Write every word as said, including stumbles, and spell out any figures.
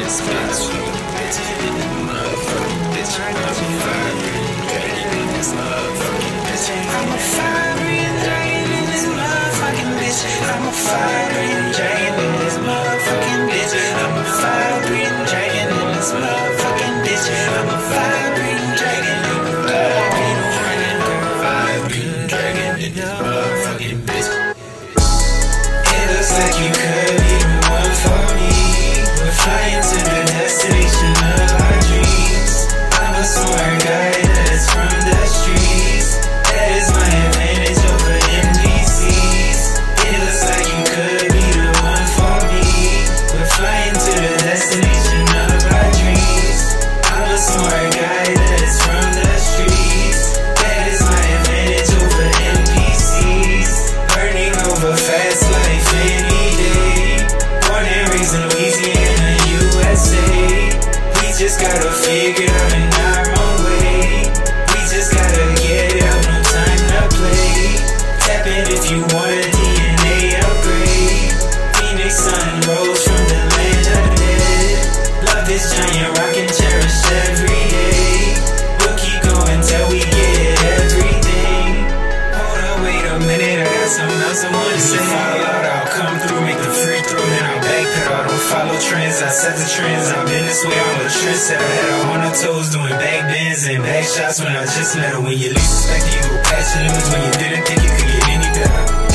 spots for the bitch. Motherfucking bitch. I'm a fire breathing dragon in this motherfucking bitch. I'm a fire breathing dragon in this motherfucking bitch. I'm a fire breathing dragon in this motherfucking bitch. I'm a fire breathing dragon in this motherfucking bitch. I'm a fire breathing dragon in the fire breathing dragon. Fire breathing dragon in this motherfucking bitch. It looks like you could be the one for me. We're flying to the destination of our dreams. I'm a smart guy that's from the streets. That is my advantage over N P Cs. It looks like you could be the one for me. We're flying to the destination of our dreams. I'm a smart guy that's from the streets. That is my advantage over N P Cs. Burning over fast life any day. Born and raised in Louisiana, U S A. We just gotta figure it out in our own way. We just gotta get it out, no time to play. Tap in if you want a D N A upgrade. Phoenix sun rose from the land of the dead. Love this giant rock and cherish every day. We'll keep going till we get everything. Hold on, wait a minute, I got something else I wanna say. Fall out, I'll come through, make the free throw, then I'll backpedal. Don't follow trends, I set the trends. I've been this way, I'm a trendsetter. Had her on her toes, doing back bends and back shots when I just met her. When you least suspect it, you go past your limits. When you didn't think it could get any better.